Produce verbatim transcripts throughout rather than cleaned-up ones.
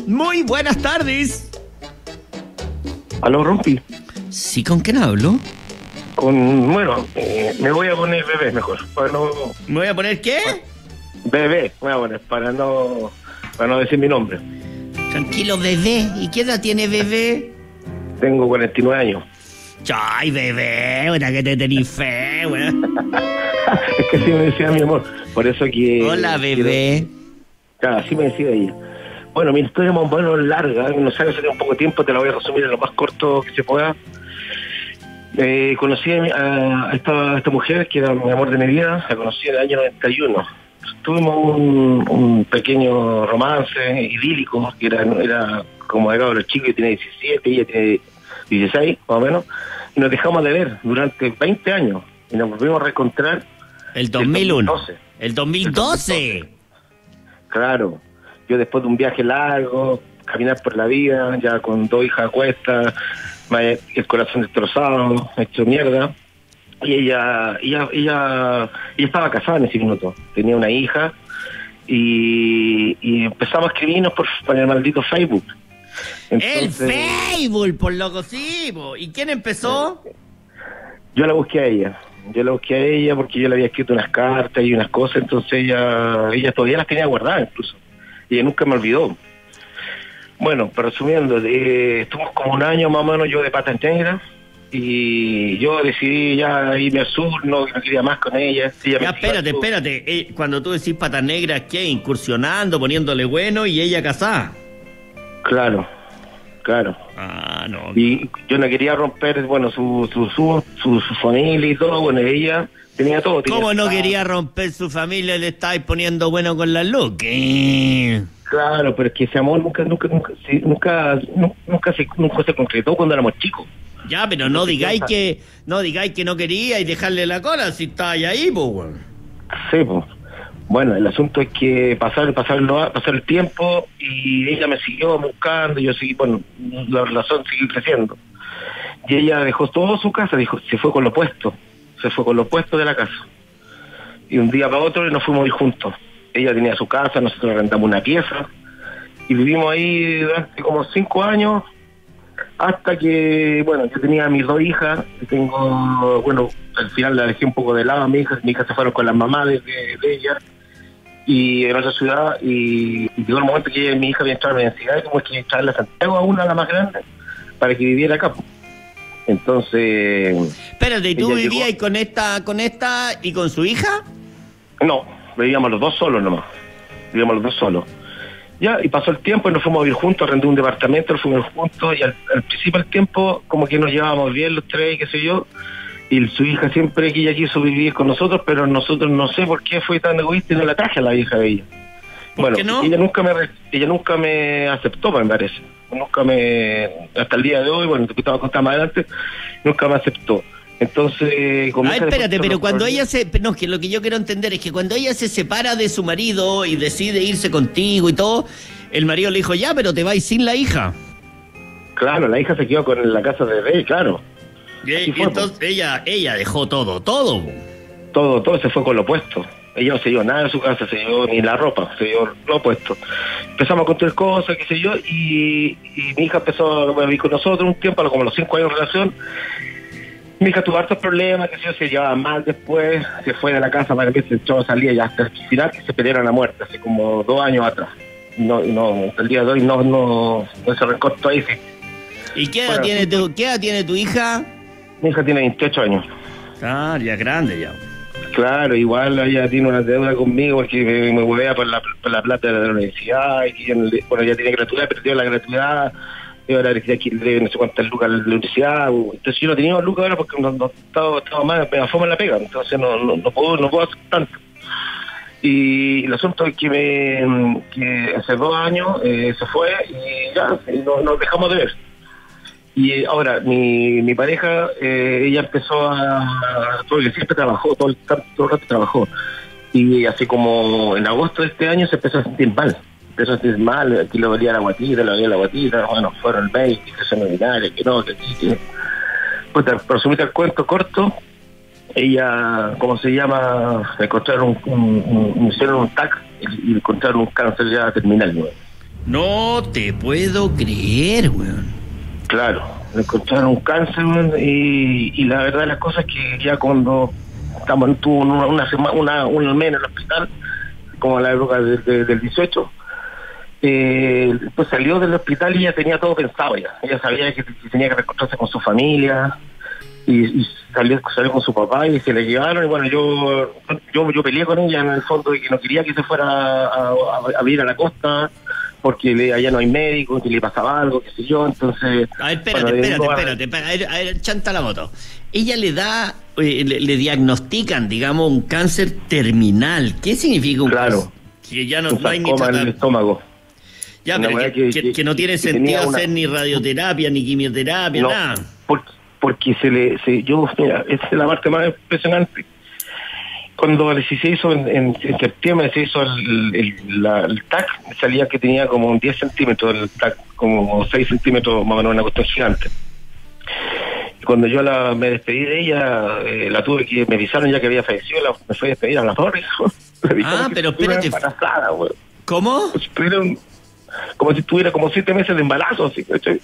Muy buenas tardes. ¿Aló, Rompi? ¿Sí, con quién hablo? Con, bueno, eh, me voy a poner bebé mejor. Para no, ¿Me voy a poner qué? bebé, me voy a poner, para no, para no decir mi nombre. Tranquilo, bebé. ¿Y qué edad tiene bebé? Tengo cuarenta y nueve años. Ay, bebé, una que te tenís fe, weón. Es que así me decía mi amor. Por eso que... Hola, bebé. Claro, así me decía ella. Bueno, mi historia más o menos larga, no sabes, hace un poco de tiempo, te la voy a resumir en lo más corto que se pueda. Eh, conocí a, a, esta, a esta mujer, que era mi amor de mi vida, la conocí en el año noventa y uno. Tuvimos un, un pequeño romance idílico, que era, era como de cabros chicos, yo tenía diecisiete, ella tiene dieciséis, más o menos, y nos dejamos de ver durante veinte años, y nos volvimos a reencontrar El dos mil uno. el dos mil doce. El dos mil doce. Claro, yo después de un viaje largo, caminar por la vida, ya con dos hijas a cuestas, el corazón destrozado, hecho mierda, y ella, ella, ella, ella estaba casada en ese minuto, tenía una hija, y, y empezamos a escribirnos por, por el maldito Facebook. Entonces, el Facebook, por loco, sí, po. ¿Y quién empezó? Yo la busqué a ella. Yo la busqué a ella porque yo le había escrito unas cartas y unas cosas, entonces ella ella todavía las tenía guardadas incluso. Y ella nunca me olvidó. Bueno, pero resumiendo, eh, estuvimos como un año más o menos yo de patas negras y yo decidí ya irme al sur, no, no quería más con ella. ella Ya, espérate, espérate. Eh, cuando tú decís patas negras, ¿qué? Incursionando, poniéndole bueno y ella casada. Claro, claro. Ah, no. Y yo no quería romper, bueno, su su su, su, su familia y todo, bueno, ella tenía todo. Tenía ¿Cómo no su... quería romper su familia? Le estáis poniendo bueno con la luz. ¿Qué? Claro, pero es que ese amor nunca, nunca, nunca, sí, nunca, nunca, nunca se, nunca se concretó cuando éramos chicos. Ya, pero no digáis que, no digáis que no quería y dejarle la cola si estáis ahí, pues, weón. Sí, pues. Bueno, el asunto es que pasar, pasarlo, pasar el tiempo y ella me siguió buscando, yo seguí, bueno, la relación siguió creciendo. Y ella dejó toda su casa, dijo, se fue con lo opuesto, se fue con lo opuesto de la casa. Y un día para otro nos fuimos a ir juntos. Ella tenía su casa, nosotros rentamos una pieza y vivimos ahí durante como cinco años hasta que, bueno, yo tenía a mis dos hijas, tengo, bueno, al final la dejé un poco de lado a mi hija, mis hijas se fueron con las mamás de, de ella y en otra ciudad y, y llegó el momento que ella, mi hija había entrado a la universidad y como es que traerla a Santiago a una, la más grande, para que viviera acá. Entonces... Espérate, ¿y tú vivías llegó... con esta, con esta y con su hija? No, vivíamos los dos solos nomás, vivíamos los dos solos. Ya, y pasó el tiempo y nos fuimos a vivir juntos, arrendé un departamento, nos fuimos juntos y al, al principio del tiempo como que nos llevábamos bien los tres y qué sé yo, y su hija siempre que ella quiso vivir con nosotros, pero nosotros no sé por qué fue tan egoísta y no la traje a la hija de ella. ¿Por bueno, qué no? ella nunca me ella nunca me aceptó, me parece, nunca me, hasta el día de hoy, bueno, te estaba contando más adelante, nunca me aceptó. Entonces... Ah, espérate, pero cuando ella se... No, que lo que yo quiero entender es que cuando ella se separa de su marido y decide irse contigo y todo, el marido le dijo, ya, pero te vais sin la hija. Claro, la hija se quedó con la casa de Rey, claro. Y, y fue, entonces pues. ella ella dejó todo, todo. Todo, todo se fue con lo opuesto. Ella no se llevó nada de su casa, se llevó ni la ropa, se llevó lo opuesto. Empezamos a construir cosas, qué sé yo, y, y mi hija empezó a vivir con nosotros un tiempo, como los cinco años de relación. Mi hija tuvo hartos problemas, que se llevaba mal después, se fue de la casa para que se echó a salir y hasta el final que se pelearon a muerte, hace como dos años atrás. No, no, hasta el día de hoy no, no, no se recortó ahí, sí. ¿Y qué edad, bueno, tiene tu, qué edad tiene tu hija? Mi hija tiene veintiocho años. Ah, ya grande ya. Claro, igual ella tiene una deuda conmigo porque me, me huevea por la, por la plata de la universidad, y que, bueno, ella tiene gratuidad, perdió la gratuidad. Y ahora decía que le no sé cuántas lucas a la universidad, entonces yo no tenía lucas ahora porque no, no estaba, estaba más, me afoma en la pega, entonces no, no, no puedo no puedo hacer tanto. Y el asunto es que me que hace dos años eh, se fue y ya no, nos dejamos de ver. Y ahora mi, mi pareja, eh, ella empezó a, porque siempre trabajó, todo el, todo el rato trabajó, y así como en agosto de este año se empezó a sentir mal. Empezó a sentir mal, aquí le dolía la guatita, le dolía la guatita, bueno, fueron el médico, que se me ordinaria, que no, que aquí, que... Pues, para resumirte el cuento corto, ella, ¿cómo se llama? Encontraron un, un, un hicieron un T A C y encontraron un cáncer ya terminal, ¿no? No te puedo creer, weón. Claro, le encontraron un cáncer, weón, y, y la verdad de las cosas es que ya cuando estamos tuvo una, una semana, una, un mes en el hospital, como en la época de, de, del dieciocho, eh, pues salió del hospital y ya tenía todo pensado ya. Ella sabía que, que tenía que reencontrarse con su familia, y, y salió, salió con su papá y se le llevaron, y bueno, yo yo yo peleé con ella en el fondo, y que no quería que se fuera a, a, a vivir a la costa, porque le, allá no hay médico, que le pasaba algo, qué sé yo, entonces... A ver, espérate, bueno, espérate, a... espérate, espérate, a ver, a ver, chanta la moto. Ella le da, eh, le, le diagnostican, digamos, un cáncer terminal. ¿Qué significa un claro, cáncer? Que ya no, un no hay ni sarcoma en el estómago. Ya, pero que, que, que, que no tiene sentido una... hacer ni radioterapia, ni quimioterapia, no, nada. Porque, porque se le... Se, yo, mira, esa es la parte más impresionante. Cuando se hizo en, en, en septiembre, se hizo el, el, la, el T A C, salía que tenía como diez centímetros, el T A C, como seis centímetros, más o menos, una cuestión gigante. Y cuando yo la, me despedí de ella, eh, la tuve que, me avisaron ya que había fallecido, la, me fui a despedir a las torres. Ah, pero espérate. ¿Cómo? Pues, tuvieron, como si tuviera como siete meses de embarazo, así, ¿cachai?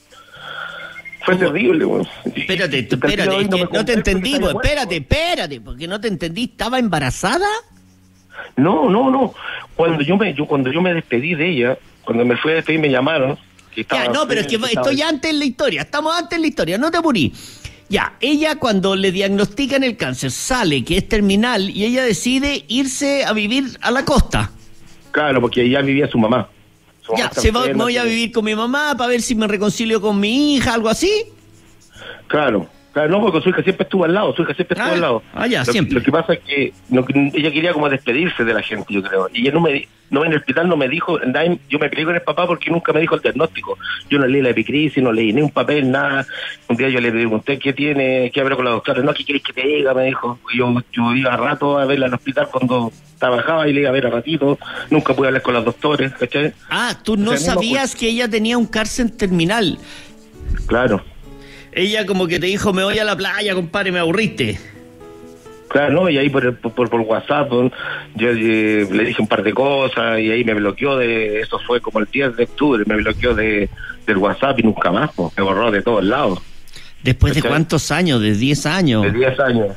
Fue terrible, güey. Espérate, espérate, es que no te entendí, güey. Espérate, espérate, porque no te entendí. ¿Estaba embarazada? No, no, no. Cuando yo me, yo cuando yo me despedí de ella, cuando me fui a despedir me llamaron. Que estaba, ya, no, pero es que estoy antes en la historia. Estamos antes en la historia. No te apurí. Ya, ella cuando le diagnostican el cáncer sale que es terminal y ella decide irse a vivir a la costa. Claro, porque allá vivía su mamá. Ya, se va, me voy a vivir con mi mamá para ver si me reconcilio con mi hija, algo así. Claro, claro, no, porque su hija siempre estuvo al lado, su hija siempre estuvo ah, al lado. Ah, ya, lo, siempre. Lo que pasa es que no, ella quería como despedirse de la gente, yo creo. Y ella no me, no en el hospital no me dijo, yo me peleé con el papá porque nunca me dijo el diagnóstico. Yo no leí la epicrisis, no leí ni un papel, nada. Un día yo le pregunté qué tiene, qué habló con la doctora. No, ¿qué quieres que te diga? Me dijo. Yo, yo iba a rato a verla al hospital cuando trabajaba y le iba a ver a ratito. Nunca pude hablar con los doctores, ¿cachai? Ah, tú no o sea, sabías no, que ella tenía un cáncer terminal. Claro. Ella como que te dijo, me voy a la playa, compadre, me aburriste. Claro, no, y ahí por, por, por WhatsApp yo eh, le dije un par de cosas y ahí me bloqueó de, eso fue como el diez de octubre, me bloqueó de del WhatsApp y nunca más, pues, me borró de todos lados. ¿Después de cuántos años? ¿De diez años? De diez años.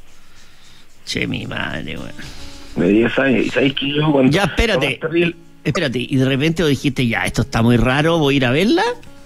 Che, mi madre, güey. De diez años, y sabéis que yo cuando... Ya, espérate, espérate, y de repente dijiste, ya, esto está muy raro, voy a ir a verla.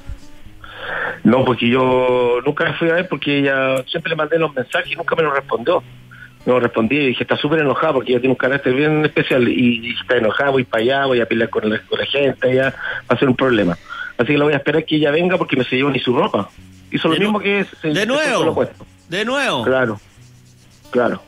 No, porque yo nunca la fui a ver porque ella siempre le mandé los mensajes y nunca me los respondió. No me respondí y dije, está súper enojada porque ella tiene un carácter bien especial y, y está enojada, voy para allá, voy a pelear con la, con la gente, ya va a ser un problema. Así que la voy a esperar que ella venga porque no se llevó ni su ropa. Hizo lo mismo que... Se, ¿De nuevo? ¿De nuevo? Claro, claro.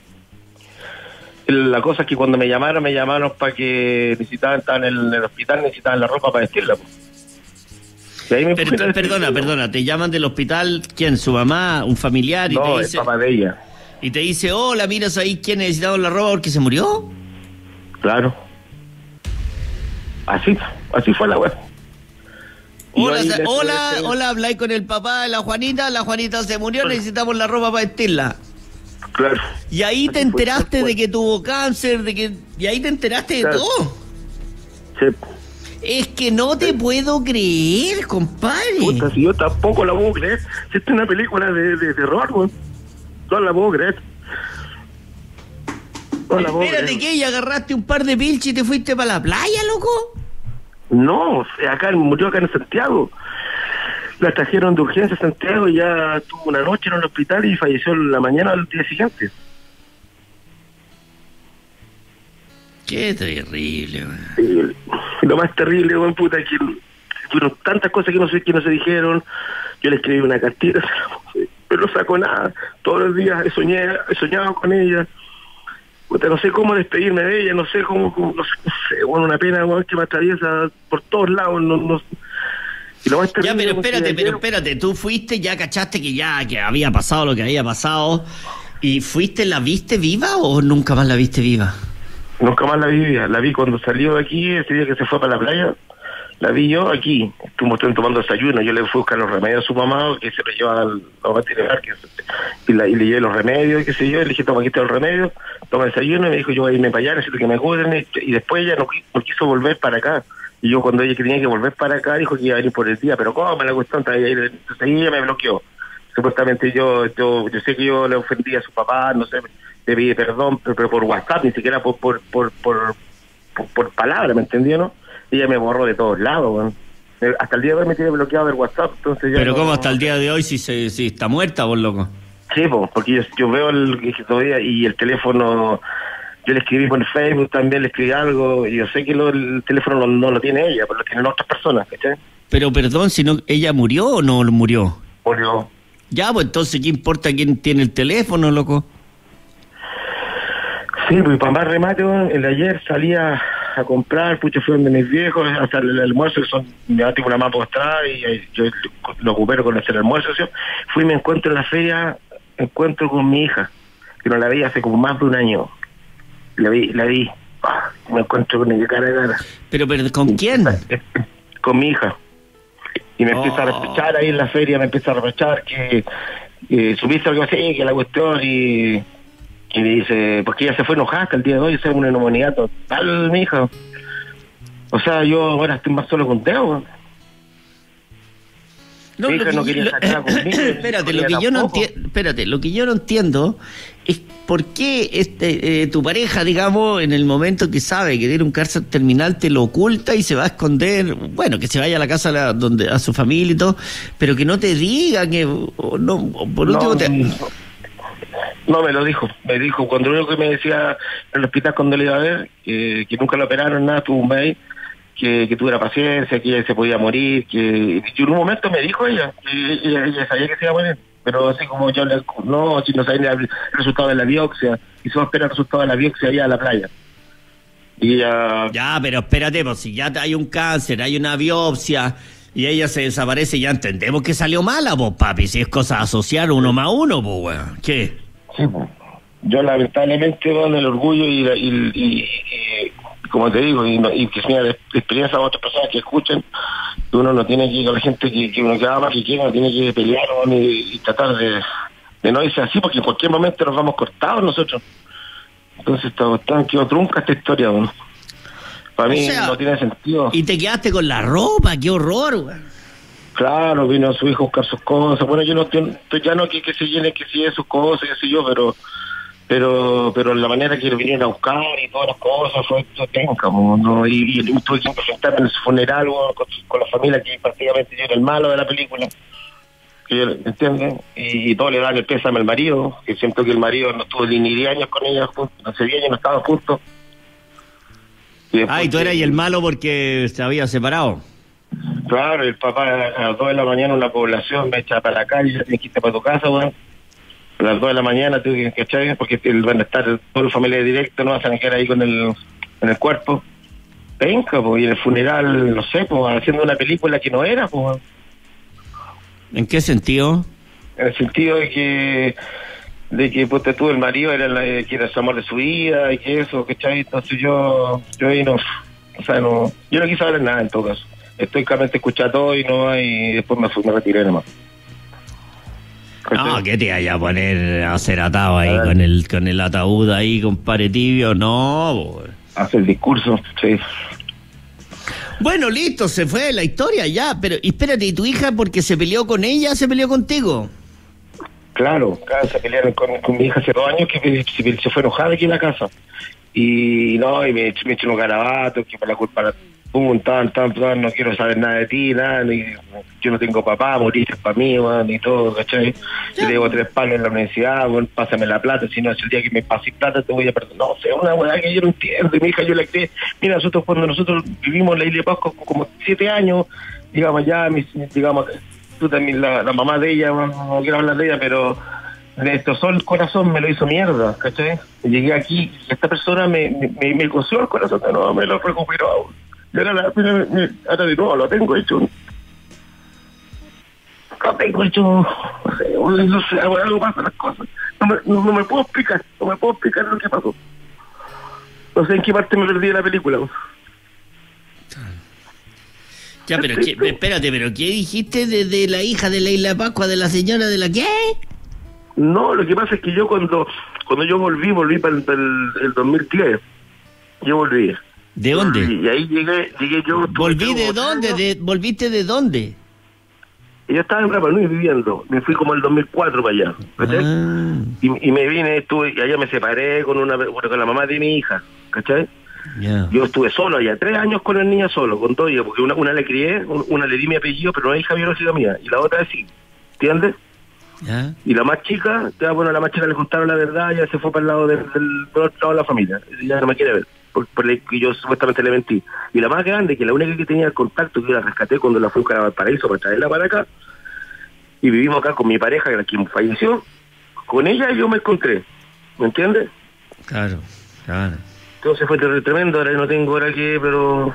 La cosa es que cuando me llamaron, me llamaron para que necesitaban, estaban en el, en el hospital, necesitaban la ropa para vestirla, pues. Me per, perdona, perdona, te llaman del hospital, ¿quién? ¿Su mamá? ¿Un familiar? Y no, te dice, el papá de ella. Y te dice, hola, miras ahí, ¿quién necesitaba la ropa porque se murió? Claro. Así, así fue la web. Hola, se, hola, este... hola, habláis con el papá de la Juanita, la Juanita se murió, claro. Necesitamos la ropa para vestirla. Claro. Y ahí así te enteraste fue, de que tuvo cáncer, de que y ahí te enteraste claro. de todo. Sí. Es que no te puedo creer, compadre. Puta, si yo tampoco la puedo creer. Si esta es una película de, de terror, güey. No la puedo creer. No la puedo Espérate, ¿qué? ¿Y agarraste un par de pilches y te fuiste para la playa, loco? No, acá murió acá en Santiago. La trajeron de urgencia a Santiago y ya tuvo una noche en el hospital y falleció en la mañana del día siguiente. Qué terrible, man. Sí, lo más terrible, buen puta, que fueron tantas cosas que no sé que no se dijeron. Yo le escribí una cartita, pero no sacó nada. Todos los días he soñado, he soñado con ella. Puta, no sé cómo despedirme de ella, no sé cómo, cómo no sé, bueno, una pena, bueno, que me atraviesa por todos lados, no, no. Y lo más terrible, ya, pero espérate, pero espérate, tú fuiste, ya cachaste que ya que había pasado lo que había pasado, y fuiste, ¿la viste viva o nunca más la viste viva? Nunca más la vi, la vi cuando salió de aquí, ese día que se fue para la playa, la vi yo aquí, estuvimos tomando desayuno, yo le fui a buscar los remedios a su mamá, que se lo lleva al veterinario, y, la, y le llevé los remedios, qué sé yo, le dije, toma, aquí están los remedios, toma desayuno, y me dijo, yo voy a irme para allá, necesito que me cuiden, y después ella no, no quiso volver para acá, Y yo cuando ella tenía que volver para acá, dijo que iba a venir por el día, pero ¿cómo la cuestión? Entonces ella me bloqueó. Supuestamente yo, yo yo sé que yo le ofendí a su papá, no sé, le pedí perdón, pero, pero por WhatsApp, ni siquiera por por por por, por, por palabra, ¿me entendió, no? Y ella me borró de todos lados, bueno. Hasta el día de hoy me tiene bloqueado del WhatsApp, entonces ya... ¿Pero no, cómo hasta el día de hoy si se si está muerta, vos, loco? Sí, pues, porque yo, yo veo el todavía y el teléfono, yo le escribí por Facebook, también le escribí algo, y yo sé que lo, el teléfono no, no lo tiene ella, pero lo tienen otras personas, ¿cachai? Pero perdón, si no, ¿ella murió o no murió? Murió. Ya, pues entonces, ¿qué importa quién tiene el teléfono, loco? Sí, pues para más remate, el de ayer salía a comprar, pucha, fui donde mis viejos, hasta el, el almuerzo, que son, ya tengo una mapa atrás, y, y yo lo ocupé con hacer el almuerzo, ¿sí? Fui y me encuentro en la feria, encuentro con mi hija, que no la veía hace como más de un año. La vi, la vi, ah, me encuentro con ella cara a cara. ¿Pero, pero con quién? Con mi hija. Y me oh. empieza a reprochar ahí en la feria, me empieza a reprochar que eh, subiste algo así, que la cuestión, y, y me dice, porque ella se fue enojada hasta el día de hoy, esa es una neumonía total, mi hija. O sea, yo ahora estoy más solo con Teo. No, mi hija que, no quería sacar conmigo. Espérate, lo que yo no entiendo, espérate, lo que yo no entiendo es por qué este eh, tu pareja, digamos, en el momento que sabe que tiene un cáncer terminal te lo oculta y se va a esconder, bueno, que se vaya a la casa a la, donde a su familia y todo, pero que no te diga que o no, o por último no, te... no me lo dijo, me dijo cuando lo único que me decía en el hospital cuando le iba a ver, eh, que nunca lo operaron, nada, tuvo un mail. Que, que tuviera paciencia, que ella se podía morir, que y en un momento me dijo ella, que ella, ella sabía que se iba a morir, pero así como yo le, no, si no sabía el resultado de la biopsia, y se va a esperar el resultado de la biopsia allá a la playa. Y ella... Ya, pero espérate, pues si ya hay un cáncer, hay una biopsia, y ella se desaparece, ya entendemos que salió mala, pues papi, si es cosa de asociar uno más uno, pues weón, ¿qué? Sí, pues. Yo lamentablemente con el orgullo y, y, y, y como te digo, y, no, y que sea de experiencia a otras personas que escuchen, uno no tiene que, con la gente que, que uno que ama, que quiera, no tiene que pelear o ni, y tratar de, de no irse así, porque en cualquier momento nos vamos cortados nosotros. Entonces, está, quedó trunca esta historia, ¿no? Para mí, o sea, no tiene sentido. Y te quedaste con la ropa, qué horror, güey. Claro, vino su hijo a buscar sus cosas. Bueno, yo no estoy, ya no que, que se llene, que sigue sus cosas, qué sé yo, pero... pero pero la manera que lo vinieron a buscar y todas las cosas fue tenca, ¿no? Y, y tuve que presentarme en su funeral con, con la familia que prácticamente yo era el malo de la película, ¿entiendes? Y, y todo le dan el pésame al marido, que siento que el marido no estuvo ni diez años con ella juntos, hace diez años no estaban juntos. Y ah, y tú eras el malo porque se había separado. Claro, el papá a las dos de la mañana en la población me echa para la calle, ya tienes que irte para tu casa, weón. A las dos de la mañana tuve que echar, porque van a estar toda la familia directa, no van a quedar ahí con el, con el cuerpo. Venga, pues, y en el funeral, no sé, pues, haciendo una película que no era, pues. ¿En qué sentido? En el sentido de que, de que, pues, tú, el marido era, la, que era el amor de su vida, y que eso, ¿cachai? Entonces yo, yo ahí no, o sea, no, yo no quise saber nada en todo caso. Estoy claramente escuchando todo y no, y después me fui, me retiré nomás. No, ¿qué te vaya a poner a hacer atado ahí con el con el ataúd ahí, compadre tibio? No, boy. Hace el discurso, sí. Bueno, listo, se fue la historia ya, pero espérate, ¿y tu hija porque se peleó con ella, se peleó contigo? Claro, claro, se pelearon con, con mi hija hace dos años que se, se fue enojada aquí en la casa. Y no, y me, me echó unos garabatos, que por la culpa la... Pum, tan, tan, tan, no quiero saber nada de ti, nada, ni, yo no tengo papá, moriste para mí, man, ni todo, ¿cachai? Yo debo tres palos en la universidad, bueno, pásame la plata, si no es el día que me pases plata te voy a perdonar. No, o sea, una weá que yo no entiendo, y mi hija yo la creé. Mira, nosotros cuando nosotros vivimos en la isla de Pascua como siete años, digamos, ya, mis, digamos, tú también, la, la mamá de ella, no, no quiero hablar de ella, pero me destrozó el corazón, me lo hizo mierda, ¿cachai? Llegué aquí, y esta persona me, me, me cosió el corazón, no, me lo recuperó aún. Y ahora, la, ahora de nuevo lo tengo hecho. Lo tengo hecho. No sé, no sé, algo pasa las cosas. No me, no, no me puedo explicar, no me puedo explicar lo que pasó. No sé en qué parte me perdí de la película. Ya, pero ¿qué, espérate, pero ¿qué dijiste de, de la hija de la Isla de Pascua, de la señora de la qué? No, lo que pasa es que yo cuando cuando yo volví, volví para el, para el, el dos mil diez. Yo volví. ¿De dónde? Y ahí llegué, llegué yo. ¿Volví de dónde? De, ¿Volviste de dónde? Yo estaba en Rapa Nui viviendo, me fui como el dos mil cuatro para allá, ¿cachai? Ah. Y, y me vine, estuve, y allá me separé con una con la mamá de mi hija, ¿cachai? Yeah. Yo estuve solo allá, tres años con la niña solo, con todo ella, porque una, una le crié, una le di mi apellido, pero no es hija biológica mía, y la otra sí, ¿entiendes? Yeah. Y la más chica, ya, bueno, a la más chica le contaron la verdad, ya se fue para el lado del, del, del otro lado de la familia, ya no me quiere ver, por, por el que yo supuestamente le mentí. Y la más grande, que la única que tenía el contacto, que yo la rescaté cuando la fui a Valparaíso para traerla para acá, y vivimos acá con mi pareja, que quien falleció, con ella yo me encontré, ¿me entiendes? Claro, claro. Entonces fue tremendo, ahora no tengo ahora qué, pero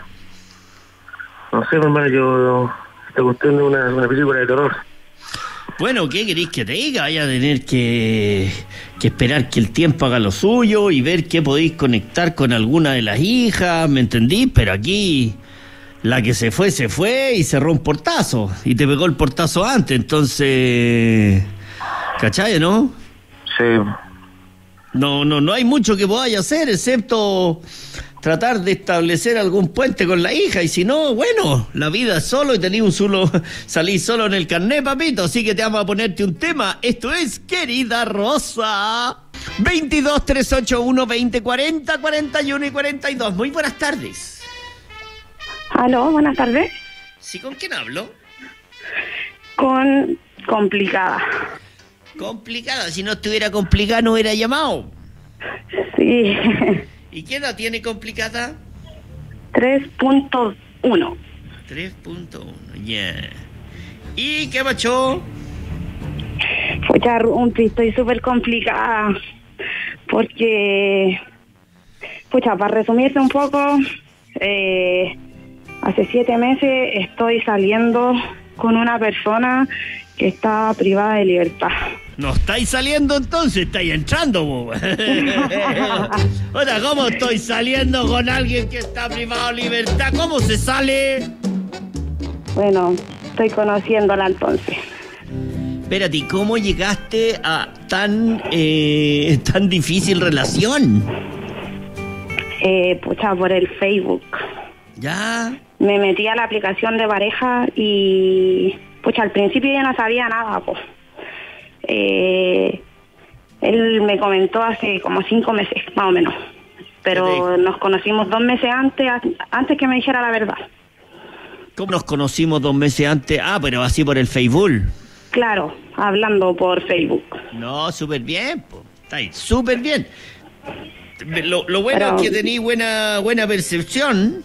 no sé, hermano, yo esta cuestión de una, una película de terror. Bueno, ¿qué queréis que te diga? Vaya a tener que, que esperar que el tiempo haga lo suyo y ver qué podéis conectar con alguna de las hijas, ¿me entendí? Pero aquí la que se fue, se fue y cerró un portazo y te pegó el portazo antes, entonces, ¿cachai, no? Sí. No, no, no hay mucho que podáis hacer, excepto tratar de establecer algún puente con la hija, y si no, bueno, la vida es solo y tenés un solo, salís solo en el carnet, papito, así que te vamos a ponerte un tema. Esto es Querida Rosa. veintidós, trescientos ochenta y uno, veinte, cuarenta, cuarenta y uno y cuarenta y dos. Muy buenas tardes. Aló, buenas tardes. ¿Sí, con quién hablo? Con Complicada. Complicada, si no estuviera complicada no hubiera llamado. Sí. ¿Y qué edad tiene Complicada? tres punto uno. tres punto uno, ya. Yeah. ¿Y qué macho? Pucha, Rumpi, estoy súper complicada. Porque, pucha, para resumirte un poco, eh, hace siete meses estoy saliendo con una persona que está privada de libertad. ¿No estáis saliendo entonces? ¿Estáis entrando, boba? Otra, ¿cómo estoy saliendo con alguien que está privado de libertad? ¿Cómo se sale? Bueno, estoy conociéndola entonces. Espérate, ¿cómo llegaste a tan eh, tan difícil relación? Eh, pucha, por el Facebook. ¿Ya? Me metí a la aplicación de pareja y... Pucha, al principio yo no sabía nada, pues. Eh, él me comentó hace como cinco meses, más o menos. Pero nos conocimos dos meses antes, antes que me dijera la verdad. ¿Cómo nos conocimos dos meses antes? Ah, pero así por el Facebook. Claro, hablando por Facebook. No, súper bien, pues. Está ahí, súper bien. Lo, lo bueno pero... es que tení buena, buena percepción.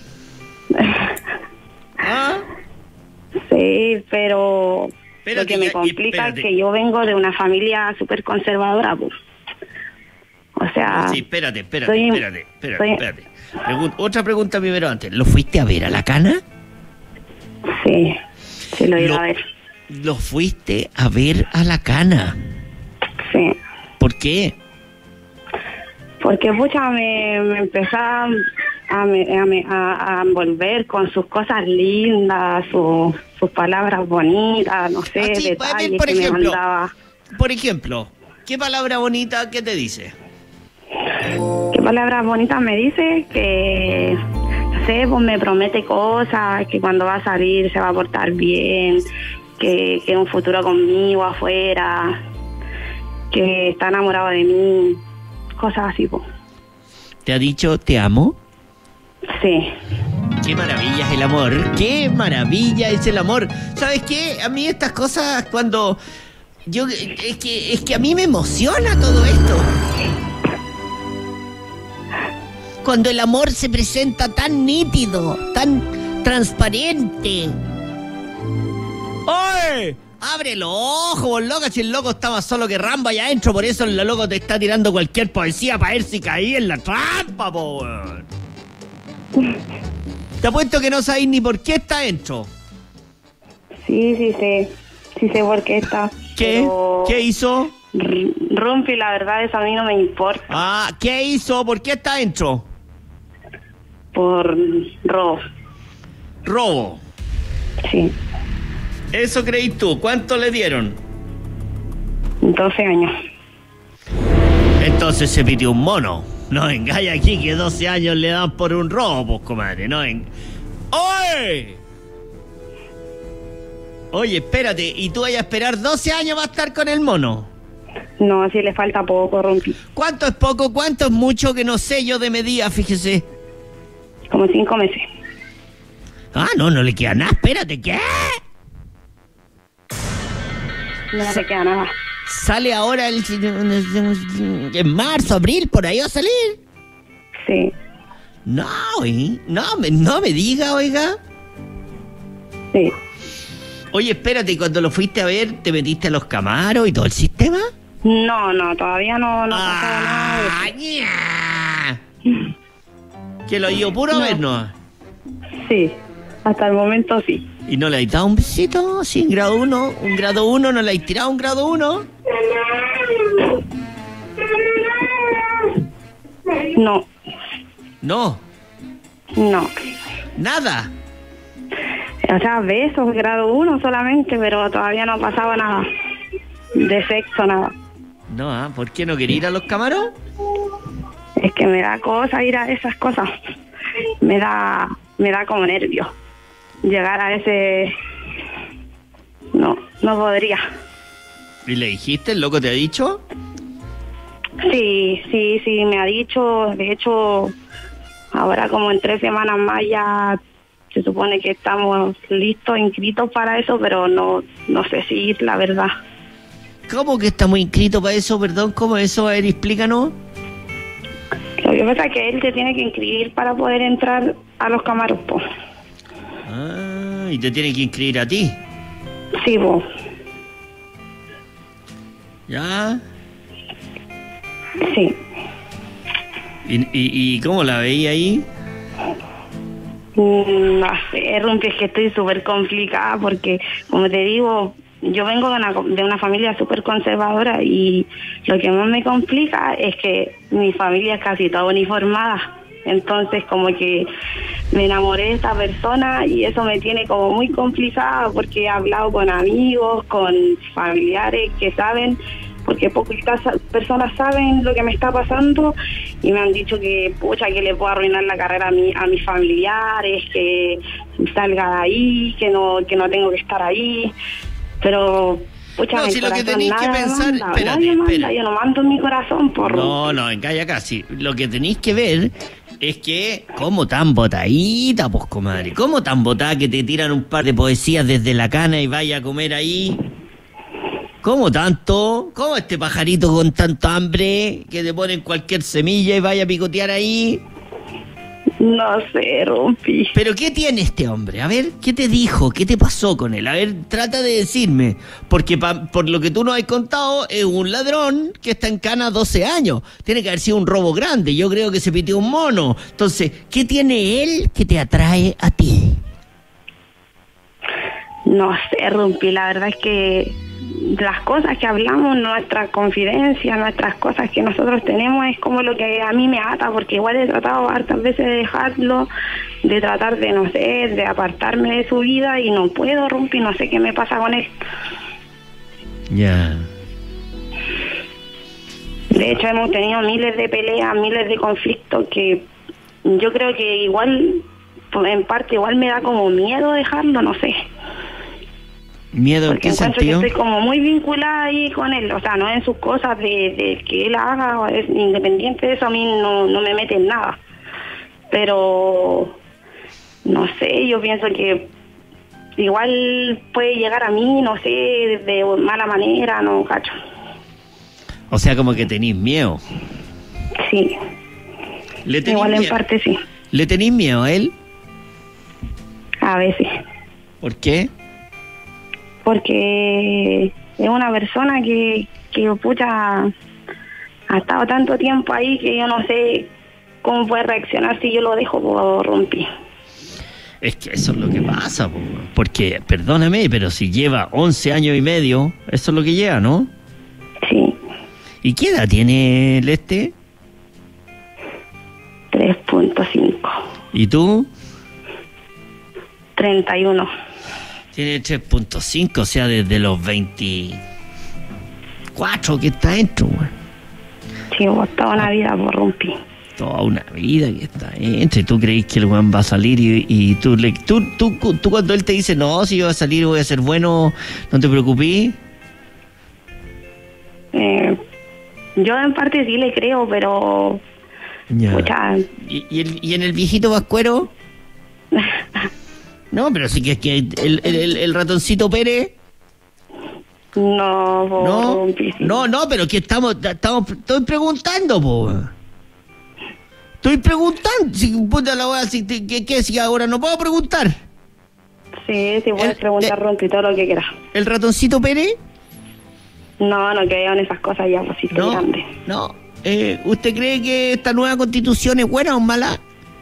¿Ah? Sí, pero Espérate, lo que me complica es que yo vengo de una familia súper conservadora, pues. O sea... Sí, espérate, espérate, soy, espérate, espérate, soy... espérate. Pregun- otra pregunta primero antes. ¿Lo fuiste a ver a la cana? Sí, sí lo iba lo, a ver. ¿Lo fuiste a ver a la cana? Sí. ¿Por qué? Porque, pucha, me, me empezó a... A, a, a, a envolver con sus cosas lindas, su, sus palabras bonitas, no sé, ah, sí, detalles ver, por que ejemplo, me mandaba. Por ejemplo, ¿qué palabra bonita qué te dice? ¿Qué palabras bonitas me dice? Que, no sé, pues me promete cosas, que cuando va a salir se va a portar bien, que, que un futuro conmigo afuera, que está enamorado de mí, cosas así, pues. ¿Te ha dicho te amo? Sí. Qué maravilla es el amor, qué maravilla es el amor. ¿Sabes qué? A mí estas cosas cuando yo es que es que a mí me emociona todo esto. Cuando el amor se presenta tan nítido, tan transparente. ¡Oye! Abre los ojos, loca, si el loco estaba solo que Rambo allá adentro, por eso el loco te está tirando cualquier poesía para ver si caí en la trampa, po. Te apuesto que no sabéis ni por qué está dentro. Sí, sí sé. Sí sé por qué está. ¿Qué? Pero... ¿Qué hizo? R- Rumpi, la verdad, eso a mí no me importa. Ah, ¿qué hizo? ¿Por qué está dentro? Por robo. ¿Robo? Sí. ¿Eso creís tú? ¿Cuánto le dieron? doce años. Entonces se pidió un mono. No vengáis aquí que doce años le dan por un robo, pues, comadre. No ven... ¡Oye! Oye, espérate, ¿y tú vas a esperar doce años para estar con el mono? No, si le falta poco, Rumpi. ¿Cuánto es poco? ¿Cuánto es mucho? Que no sé yo de medida, fíjese. Como cinco meses. Ah, no, no le queda nada. Espérate, ¿qué? No se queda nada. Sale ahora el... en marzo, abril, por ahí va a salir. Sí. No, ¿eh? no, me, no me diga, oiga. Sí. Oye, espérate, cuando lo fuiste a ver, ¿te metiste a los Camaros y todo el sistema? No, no, todavía no, no ha pasado ¡Ah, nada. ña! ¿Que lo dio puro No. a vernos? Sí, hasta el momento sí. ¿Y no le has dado un besito? ¿Sí, en grado uno? ¿Un grado uno? ¿No le has tirado un grado uno? No, No, no. nada. O sea, besos, grado uno solamente, pero todavía no ha pasado nada. De sexo, nada. No, ¿ah? ¿Por qué no quería ir a los Camaros? Es que me da cosa ir a esas cosas. Me da, me da como nervio. Llegar a ese... No, no podría. ¿Y le dijiste? ¿El loco te ha dicho? Sí, sí, sí, me ha dicho. De hecho, ahora como en tres semanas más ya se supone que estamos listos, inscritos para eso, pero no, no sé si ir, la verdad. ¿Cómo que estamos inscritos para eso? Perdón, ¿cómo es eso? A ver, explícanos. Lo que pasa es que él te tiene que inscribir para poder entrar a los Camaros, po. Ah, y te tiene que inscribir a ti. Sí, po. ¿Ya? Sí. ¿Y, y, y cómo la veía ahí? Mm, No sé, Rumpi, es que estoy súper complicada porque, como te digo, yo vengo de una, de una familia súper conservadora y lo que más me complica es que mi familia es casi toda uniformada. Entonces, como que me enamoré de esta persona y eso me tiene como muy complicada porque he hablado con amigos, con familiares que saben, porque poquitas personas saben lo que me está pasando y me han dicho que, pucha, que le puedo arruinar la carrera a, mi, a mis familiares, que salga de ahí, que no, que no tengo que estar ahí, pero... Pucha, No, mi si lo que corazón tenéis que nada pensar... manda, Espérate, nadie manda, espérate. yo no mando en mi corazón, por No, no, en calla casi. Lo que tenéis que ver es que, ¿cómo tan botadita, pues, comadre? ¿Cómo tan botada que te tiran un par de poesías desde la cana y vaya a comer ahí? ¿Cómo tanto? ¿Cómo este pajarito con tanto hambre que te ponen cualquier semilla y vaya a picotear ahí? No sé, Rumpi. ¿Pero qué tiene este hombre? A ver, ¿qué te dijo? ¿Qué te pasó con él? A ver, trata de decirme. Porque pa- por lo que tú nos has contado, es un ladrón que está en cana doce años. Tiene que haber sido un robo grande. Yo creo que se pitió un mono. Entonces, ¿qué tiene él que te atrae a ti? No sé, Rumpi, la verdad es que las cosas que hablamos, nuestras confidencias, nuestras cosas que nosotros tenemos es como lo que a mí me ata, porque igual he tratado hartas veces de dejarlo, de tratar de, no sé, de apartarme de su vida y no puedo, Rumpi, no sé qué me pasa con él. Ya. De hecho, hemos tenido miles de peleas, miles de conflictos que yo creo que igual, pues, en parte, igual me da como miedo dejarlo, no sé. ¿Miedo en Porque qué encuentro sentido? que estoy como muy vinculada ahí con él, o sea, no en sus cosas de, de que él haga, o es independiente de eso, a mí no, no me mete en nada. Pero, no sé, yo pienso que igual puede llegar a mí, no sé, de mala manera, no cacho. O sea, como que tenéis miedo. Sí, ¿Le tenéis igual en miedo? parte sí, ¿Le tenéis miedo a él? a veces. ¿Por qué? Porque es una persona que, que pucha, ha estado tanto tiempo ahí que yo no sé cómo puede reaccionar si yo lo dejo por romper. Es que eso es lo que pasa, po. Porque, perdóname, pero si lleva once años y medio, eso es lo que lleva, ¿no? Sí, ¿Y qué edad tiene el este? tres punto cinco, ¿Y tú? treinta y uno. Tiene tres punto cinco, o sea, desde los veinticuatro que está dentro, güey. Sí, he toda una vida por romper. toda una vida que está entre. ¿Tú crees que el weón va a salir y, y tú, le, tú, tú, tú cuando él te dice, no, si yo voy a salir voy a ser bueno, no te preocupes? Eh, yo en parte sí le creo, pero... Ya. ¿Y, y, el, ¿Y en el viejito Vascuero? No, pero sí que es que el, el, el ratoncito Pérez... No, po, no, no, no, pero que estamos, estamos, estoy preguntando, po. Estoy preguntando, si puta la weá, si ¿qué, qué, si ahora no puedo preguntar? Sí, sí puedes el, preguntar, Ronti, todo lo que quieras. ¿El ratoncito Pérez? No, no creo en esas cosas ya, pues sí, estoy no, grande. No, eh, ¿usted cree que esta nueva constitución es buena o mala?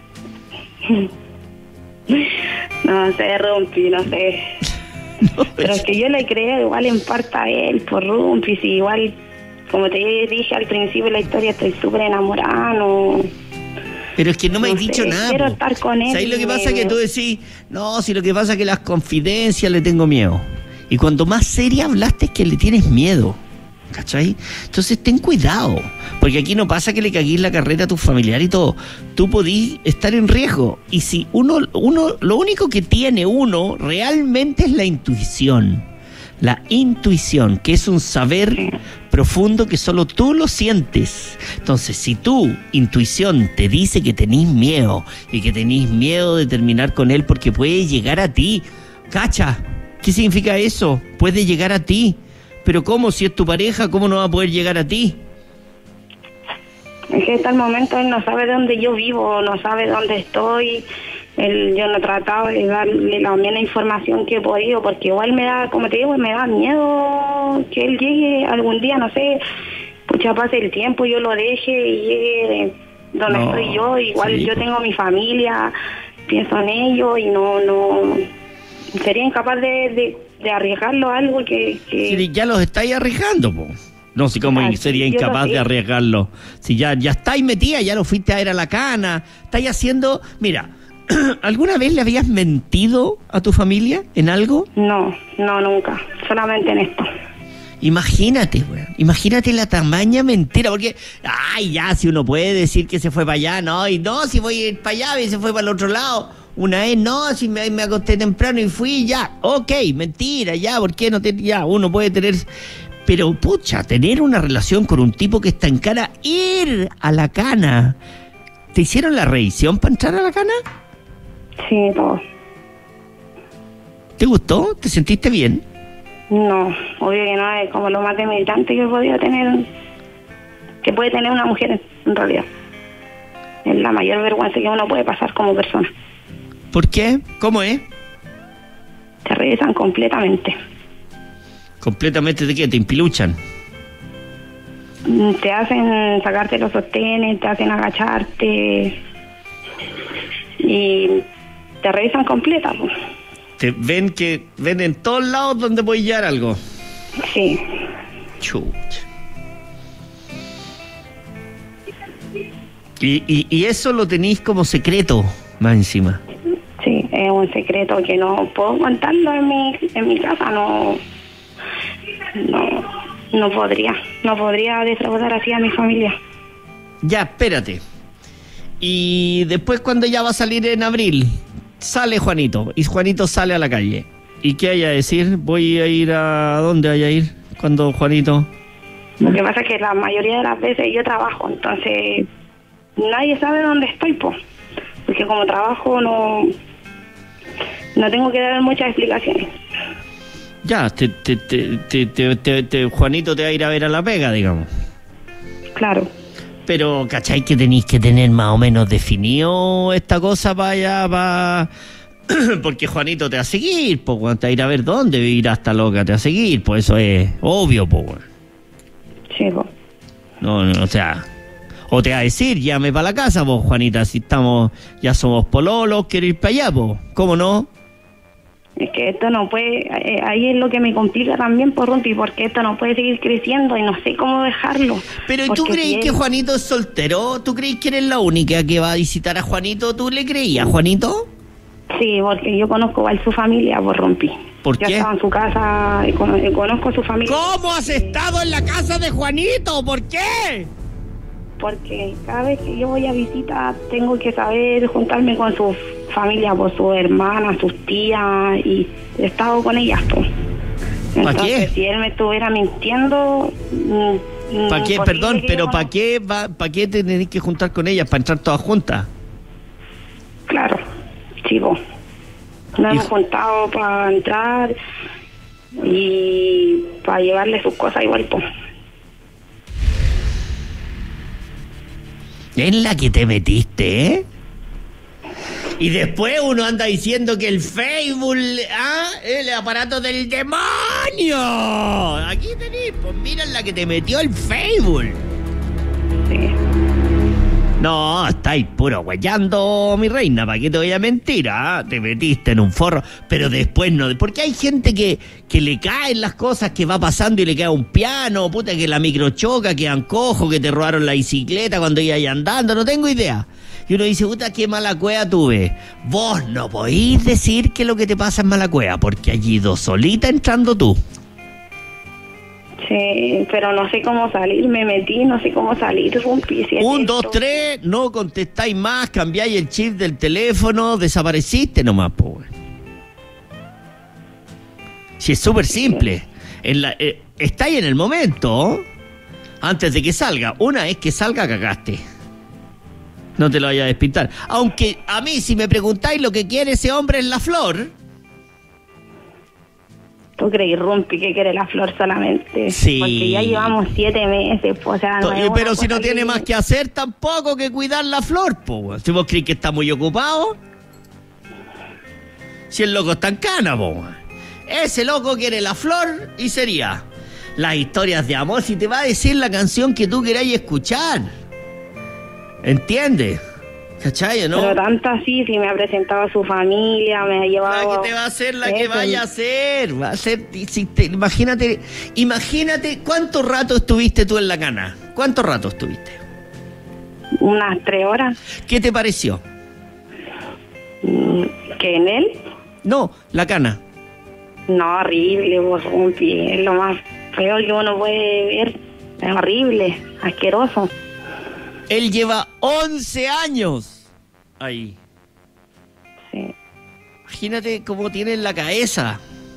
No sé, Rumpi, no sé. No, pero es que yo le creo igual en parte a él, por Rumpi, si igual, como te dije al principio de la historia, estoy súper enamorada, no... Pero es que no me no has dicho sé, nada. Quiero po. estar con él. ¿Sabes lo que pasa? Me... Que tú decís, no, si lo que pasa es que las confidencias le tengo miedo. Y cuanto más seria hablaste es que le tienes miedo. ¿Cachai? Entonces ten cuidado, porque aquí no pasa que le caguís la carrera a tu familiar y todo. Tú podís estar en riesgo. Y si uno, uno, lo único que tiene uno realmente es la intuición. La intuición, que es un saber profundo que solo tú lo sientes. Entonces, si tu intuición te dice que tenés miedo y que tenés miedo de terminar con él porque puede llegar a ti, cacha, ¿qué significa eso? Puede llegar a ti. Pero ¿cómo? Si es tu pareja, ¿cómo no va a poder llegar a ti? Es que hasta el momento él no sabe dónde yo vivo, no sabe dónde estoy. Él, yo no he tratado de darle la misma información que he podido, porque igual me da, como te digo, me da miedo que él llegue algún día, no sé, pucha, pase el tiempo, yo lo deje y llegue donde no, estoy yo. Igual sí. Yo tengo mi familia, pienso en ellos y no, no sería incapaz de... de de arriesgarlo a algo que, que... Sí, ya los estáis arriesgando, po. No, si como ah, sería incapaz de arriesgarlo. Si ya, ya estáis metida, ya lo fuiste a ver a la cana, estáis haciendo... Mira, ¿alguna vez le habías mentido a tu familia en algo? No, no, nunca. Solamente en esto. Imagínate, güey. Imagínate la tamaña mentira, porque... Ay, ya, si uno puede decir que se fue para allá, no, y no, si voy a ir para allá y se fue para el otro lado... Una vez, no, si me, me acosté temprano y fui, ya, ok, mentira, ya, ¿por qué no te, ya, uno puede tener, pero pucha, tener una relación con un tipo que está en cana, ir a la cana, ¿te hicieron la revisión para entrar a la cana? Sí, todo. ¿Te gustó? ¿Te sentiste bien? No, obvio que no, es como lo más debilitante que he podido tener, que puede tener una mujer en realidad. Es la mayor vergüenza que uno puede pasar como persona. ¿Por qué? ¿Cómo es? Te revisan completamente. ¿Completamente de qué? ¿Te empiluchan? Te hacen sacarte los sostenes, te hacen agacharte y te revisan completa. Pues. Te ven que ven en todos lados donde puedes llevar algo. Sí. Chucha. Y, y, y eso lo tenéis como secreto, más encima. Sí, es un secreto que no puedo contarlo en mi en mi casa, no no no podría, no podría defraudar así a mi familia. Ya, espérate. Y después cuando ya va a salir en abril, sale Juanito, y Juanito sale a la calle. ¿Y qué hay a decir? Voy a ir a... ¿Dónde hay a ir cuando Juanito? Lo que pasa es que la mayoría de las veces yo trabajo, entonces nadie sabe dónde estoy, pues. Porque como trabajo no no tengo que dar muchas explicaciones. Ya, te, te, te, te, te, te, te, Juanito te va a ir a ver a la pega, digamos. Claro. Pero, ¿cachai? Que tenéis que tener más o menos definido esta cosa para allá, para... Porque Juanito te va a seguir, pues, cuando te va a ir a ver dónde irá hasta loca, te va a seguir, pues eso es obvio, pues. Sí, pues. No, no, o sea... O te va a decir, llame para la casa, vos, Juanita, si estamos, ya somos pololos, quiero ir para allá, vos. ¿Cómo no? Es que esto no puede, eh, ahí es lo que me complica también, por Rumpi, porque esto no puede seguir creciendo y no sé cómo dejarlo. Pero ¿tú crees si que él... Juanito es soltero? ¿Tú crees que eres la única que va a visitar a Juanito? ¿Tú le creías, Juanito? Sí, porque yo conozco igual su familia, por Rumpi. ¿Por yo qué? Yo estaba en su casa y conozco a su familia. ¿Cómo has estado en la casa de Juanito? ¿Por qué? porque cada vez que yo voy a visitar tengo que saber juntarme con su familia, por sus hermanas, sus tías, y he estado con ellas, pues. ¿Para qué? Si él me estuviera mintiendo... ¿Para qué? Perdón, pero ¿para qué va, para qué te tenés que juntar con ellas? ¿Para entrar todas juntas? Claro, sí, vos. Nos hemos juntado para entrar y para llevarle sus cosas igual, pues. En la que te metiste, ¿eh? Y después uno anda diciendo que el Facebook, ¿ah? El aparato del demonio. Aquí tenés, pues mira en la que te metió el Facebook. Sí. No, estáis puro guayando, mi reina, ¿para qué te voy a mentir? ¿Ah? Te metiste en un forro, pero después no. Porque hay gente que, que le caen las cosas, que va pasando y le cae un piano, puta, que la microchoca, que ancojo, que te robaron la bicicleta cuando ibas andando, no tengo idea. Y uno dice, puta, qué mala cueva tuve. Vos no podís decir que lo que te pasa es mala cueva, porque allí ido solita entrando tú. Sí, pero no sé cómo salir, me metí, no sé cómo salir, rompí. Si Un, dos, tres, no contestáis más, cambiáis el chip del teléfono, desapareciste nomás, pues. Si es súper simple. En la, eh, estáis en el momento, antes de que salga. Una vez que salga, cagaste. No te lo vayas a despintar. Aunque a mí, si me preguntáis lo que quiere ese hombre en la flor... ¿Tú crees, Rumpi, que quiere la flor solamente? Sí. Porque ya llevamos siete meses, pues, o sea... No to- pero si no tiene que... más que hacer tampoco que cuidar la flor, pues. Si vos crees que está muy ocupado... Si el loco está en cana, pues. Ese loco quiere la flor y sería... Las historias de amor, si te va a decir la canción que tú queráis escuchar... ¿Entiendes? ¿Cachai, no? Pero tanto así, si me ha presentado a su familia, me ha llevado... La que te va a hacer, la eso. que vaya a hacer. Va a ser... Si te, imagínate, imagínate cuánto rato estuviste tú en la cana. ¿Cuánto rato estuviste? Unas tres horas. ¿Qué te pareció? ¿Que en él? No, la cana. No, horrible, vos, Rumpi. Es lo más feo que uno puede ver. Es horrible, asqueroso. Él lleva once años ahí. Sí. Imagínate cómo tiene en la cabeza.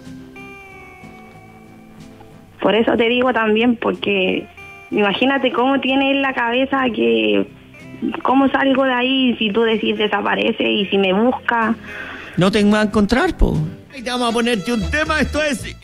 Por eso te digo también, porque imagínate cómo tiene en la cabeza que... ¿Cómo salgo de ahí si tú decís desaparece y si me busca? No te va a encontrar, po. Ahí te vamos a ponerte un tema, esto es...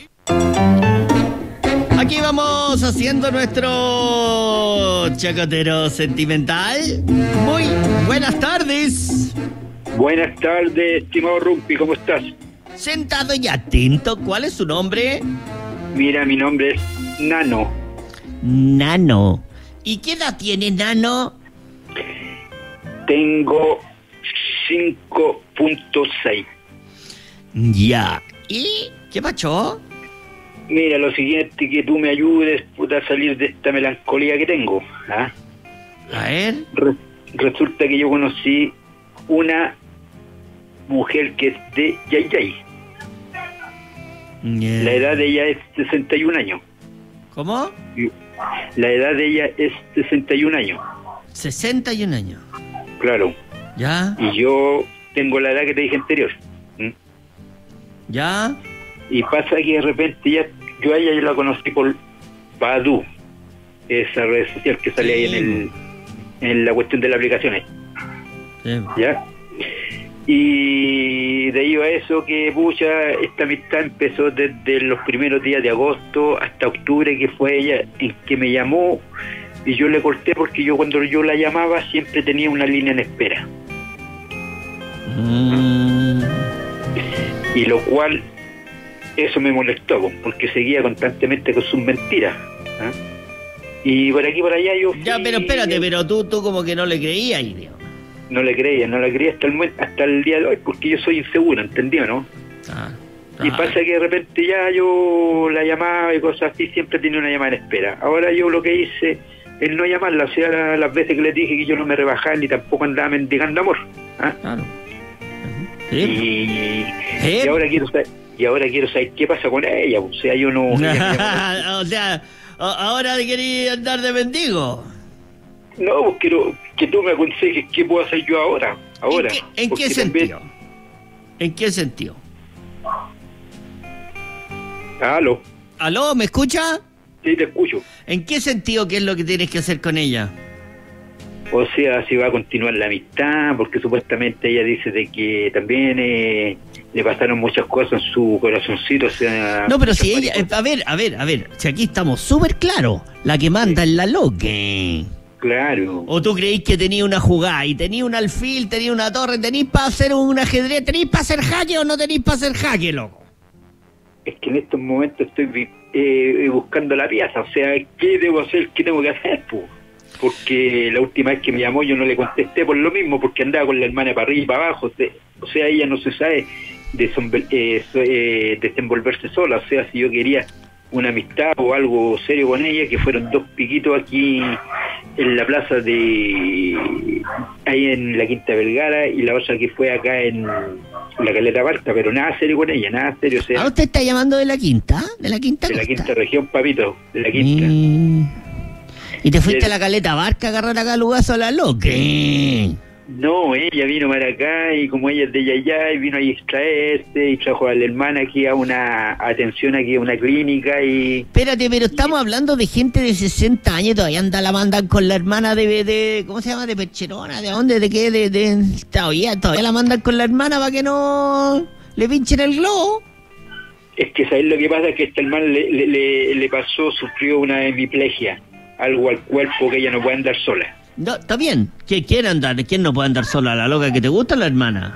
Aquí vamos haciendo nuestro chacotero sentimental. Muy buenas tardes. Buenas tardes, estimado Rumpi, ¿cómo estás? Sentado y atento, ¿cuál es su nombre? Mira, mi nombre es Nano. Nano. ¿Y qué edad tiene Nano? Tengo cinco punto seis. Ya. ¿Y qué pasó? Mira, lo siguiente, que tú me ayudes, puta, a salir de esta melancolía que tengo. ¿Ah? A ver. Re- resulta que yo conocí una mujer que es de Yay Yay. Yeah. La edad de ella es sesenta y un años. ¿Cómo? La edad de ella es sesenta y un años. sesenta y un años. Claro. ¿Ya? Y yo tengo la edad que te dije anterior. ¿Mm? ¿Ya? Y pasa que de repente ya, yo a ella yo la conocí por Badoo, esa red social que sale ahí en el en la cuestión de las aplicaciones. Sí. ¿Ya? Y debido a eso que, pucha, esta amistad empezó desde los primeros días de agosto hasta octubre, que fue ella en que me llamó, y yo le corté porque yo cuando yo la llamaba siempre tenía una línea en espera. Mm. Y lo cual, eso me molestó, porque seguía constantemente con sus mentiras. ¿Ah? Y por aquí por allá yo... Ya, pero espérate, pero tú, tú como que no le creías, idiota. No le creía, no le creía hasta el, hasta el día de hoy, porque yo soy inseguro, ¿entendió, no? Ah, Y ah. pasa que de repente ya yo la llamaba y cosas así, siempre tenía una llamada en espera. Ahora yo lo que hice es no llamarla, o sea, las veces que le dije que yo no me rebajaba ni tampoco andaba mendigando amor. ¿Ah? Claro. Sí. Y, ¿Eh? y ahora quiero saber, y ahora quiero saber qué pasa con ella, o sea, yo no... ella me llama- O sea, a- ahora quería andar de mendigo. No, pues quiero que tú me aconsejes qué puedo hacer yo ahora. ahora ¿En qué, en qué también... sentido? ¿En qué sentido? Aló. ¿Aló? ¿Me escucha? Sí, te escucho. ¿En qué sentido qué es lo que tienes que hacer con ella? O sea, si va a continuar la amistad, porque supuestamente ella dice de que también eh, le pasaron muchas cosas en su corazoncito, o sea... No, pero si ella... A ver, a ver, a ver, si aquí estamos súper claros, la que manda es la Loque. Claro. ¿O tú creís que tenía una jugada y tenía un alfil, tenía una torre, tenéis para hacer un ajedrez, tenéis para hacer jaque o no tenéis para hacer jaque, loco? Es que en estos momentos estoy eh, buscando la pieza, o sea, ¿qué debo hacer? ¿Qué tengo que hacer, pues? Porque la última vez que me llamó yo no le contesté por lo mismo, porque andaba con la hermana para arriba y para abajo, o sea, ella no se sabe desombe- eh, eh, desenvolverse sola, o sea, si yo quería una amistad o algo serio con ella, que fueron dos piquitos aquí en la plaza de... ahí en la Quinta Vergara, y la otra que fue acá en la Caleta Barca, pero nada serio con ella, nada serio, o sea... ¿Ah, usted está llamando de la Quinta? ¿De la Quinta De la Costa? Quinta Región, papito, de la Quinta. Mm. ¿Y te fuiste Y a la Caleta Barca a agarrar acá lugazo a la Loque? No, ella vino para acá y como ella es de allá y vino a extraerse y trajo a la hermana aquí a una atención aquí a una clínica y... Espérate, pero estamos hablando de gente de sesenta años, todavía anda la mandan con la hermana de, de ¿cómo se llama? De Percherona, ¿de dónde? ¿De qué? De, de, todavía, todavía la mandan con la hermana para que no le pinchen el globo. Es que ¿sabes lo que pasa? Es que esta hermana le, le, le, le pasó, sufrió una hemiplegia, algo al cuerpo que ella no puede andar sola. No, está bien. ¿Quién quiere andar? ¿Quién no puede andar sola? ¿La loca que te gusta o la hermana?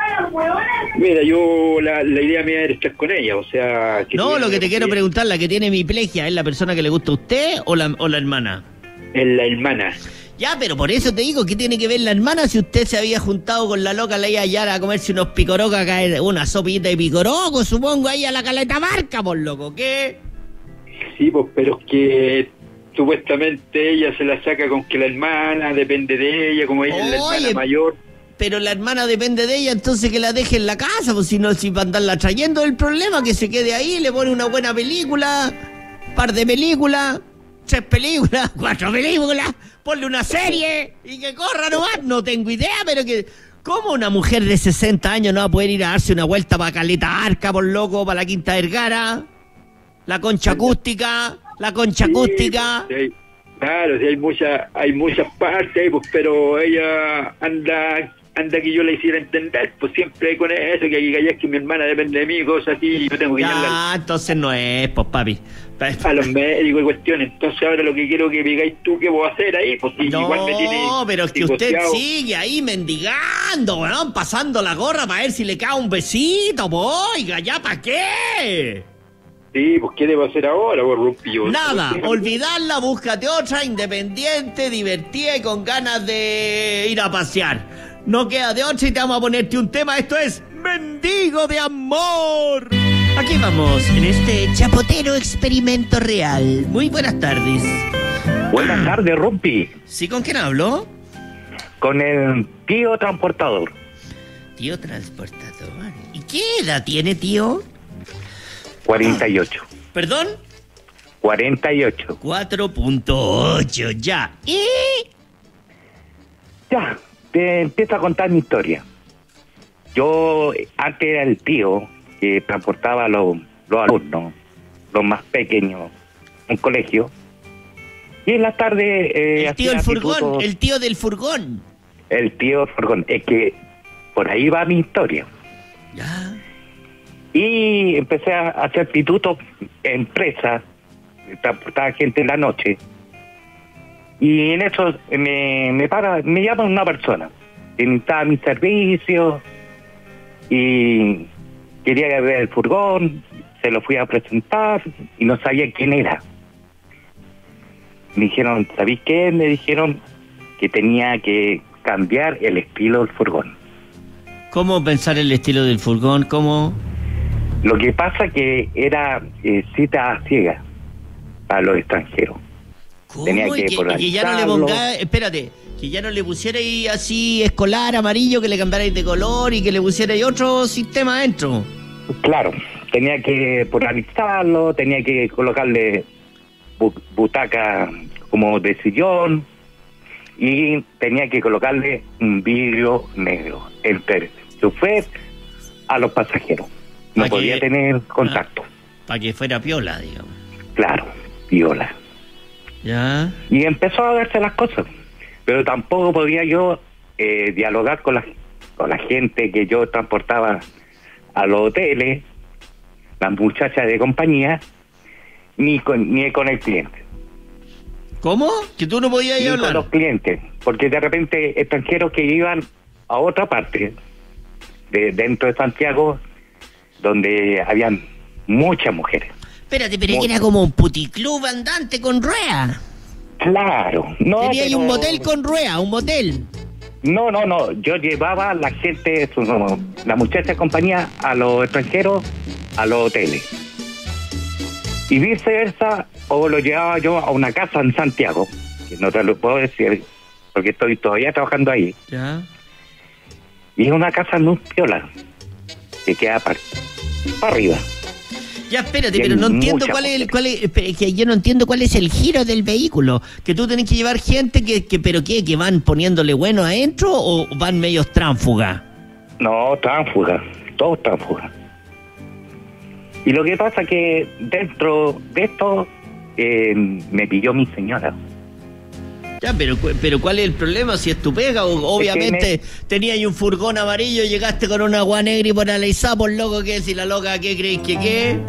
Mira, yo la, la idea mía era estar con ella, o sea... Que no, lo que te quiero ella. preguntar, ¿la que tiene hemiplegia es la persona que le gusta a usted o la, o la hermana? Es la hermana. Ya, pero por eso te digo, ¿qué tiene que ver la hermana si usted se había juntado con la loca, la iba allá a comerse unos picorocos, acá, una sopita de picoroco, supongo, ahí a la Caleta Barca, por loco, ¿qué? Sí, pues, pero es que supuestamente ella se la saca con que la hermana depende de ella, como ella es la Oye, hermana mayor. Pero la hermana depende de ella, entonces que la deje en la casa, pues si no, si va a andarla trayendo el problema, que se quede ahí, le pone una buena película, par de películas, tres películas, cuatro películas, ponle una serie y que corra nomás. No tengo idea, pero que... ¿Cómo una mujer de sesenta años no va a poder ir a darse una vuelta para Caleta Arca, por loco, para la Quinta Vergara? La Concha Acústica, la Concha Sí, Acústica... sí, claro, sí, hay muchas hay muchas partes ahí, pues, pero ella anda anda que yo la hiciera entender, pues siempre con eso, que aquí callas que mi hermana depende de mí, cosas así, yo tengo que Ya, irla entonces no es, pues papi. a los médicos y cuestiones. Entonces ahora lo que quiero que me digáis tú qué voy a hacer ahí, pues si No, igual me tiene pero es que usted psicoseado. sigue ahí mendigando, weón, pasando la gorra para ver si le cae un besito, pues, oiga, ¿ya para qué? Sí, pues ¿qué debo hacer ahora, pues Rumpio? Nada, olvidarla, búscate otra, independiente, divertida y con ganas de ir a pasear. No queda de otra y te vamos a ponerte un tema. Esto es Mendigo de Amor. Aquí vamos, en este chapotero experimento real. Muy buenas tardes. Buenas tardes, Rumpi. ¿Sí, con quién hablo? Con el tío transportador. Tío transportador. ¿Y qué edad tiene, tío? cuarenta y ocho. ¿Perdón? cuarenta y ocho. cuatro punto ocho, ya. ¿Y? Ya, te empiezo a contar mi historia. Yo antes era el tío que transportaba a los, los alumnos, los más pequeños, en un colegio. Y en la tarde... Eh, El tío del hacía furgón, institutos. el tío del furgón. El tío del furgón. Es que por ahí va mi historia. Ya. Y empecé a hacer institutos en empresas, transportaba gente en la noche. Y en eso me, me para, me llama una persona que necesitaba mi servicio y quería ver el furgón, se lo fui a presentar y no sabía quién era. Me dijeron, ¿sabéis qué? Me dijeron que tenía que cambiar el estilo del furgón. ¿Cómo pensar el estilo del furgón? ¿Cómo? Lo que pasa que era eh, cita ciega para los extranjeros. ¿Cómo? Tenía Y que que, y que ya no le polarizarlo. ponga, espérate, que ya no le pusierais así escolar, amarillo, que le cambiarais de color y que le pusierais otro sistema adentro. Claro, tenía que polarizarlo, tenía que colocarle bu- butaca como de sillón y tenía que colocarle un vidrio negro entre el chofer a los pasajeros. No Pa' podía que- tener contacto. Para que fuera piola, digamos. Claro, viola. Ya. Y empezó a darse las cosas. Pero tampoco podía yo eh, dialogar con la, con la gente que yo transportaba a los hoteles, las muchachas de compañía, ni con, ni con el cliente. ¿Cómo? Que tú no podías ir a Ni con los hablar. clientes. Porque de repente extranjeros que iban a otra parte, de dentro de Santiago, donde habían muchas mujeres. Espérate, pero Muy- que era como un puticlub andante con rueda. Claro, no. Tenía ahí pero- un motel con rueda, un motel. No, no, no. Yo llevaba a la gente, su- no, la muchacha de compañía, a los extranjeros, a los hoteles. Y viceversa, o lo llevaba yo a una casa en Santiago, que no te lo puedo decir, porque estoy todavía trabajando ahí. Ya. Y es una casa muy piola, que queda para arriba. Ya, espérate, Y hay pero no entiendo mucha cuál es el, gente. cuál es, espera, que yo no entiendo cuál es el giro del vehículo. Que tú tenés que llevar gente que, que pero qué, que van poniéndole bueno adentro o van medios tránfugas. No, tránfuga, todos tránfugas. Y lo que pasa que dentro de esto eh, me pilló mi señora. Ya, pero, cu- pero ¿cuál es el problema? Si es tu pega, o, obviamente tenía ahí un furgón amarillo, llegaste con una agua negra y por analizar por loco que si la loca, ¿qué crees que qué?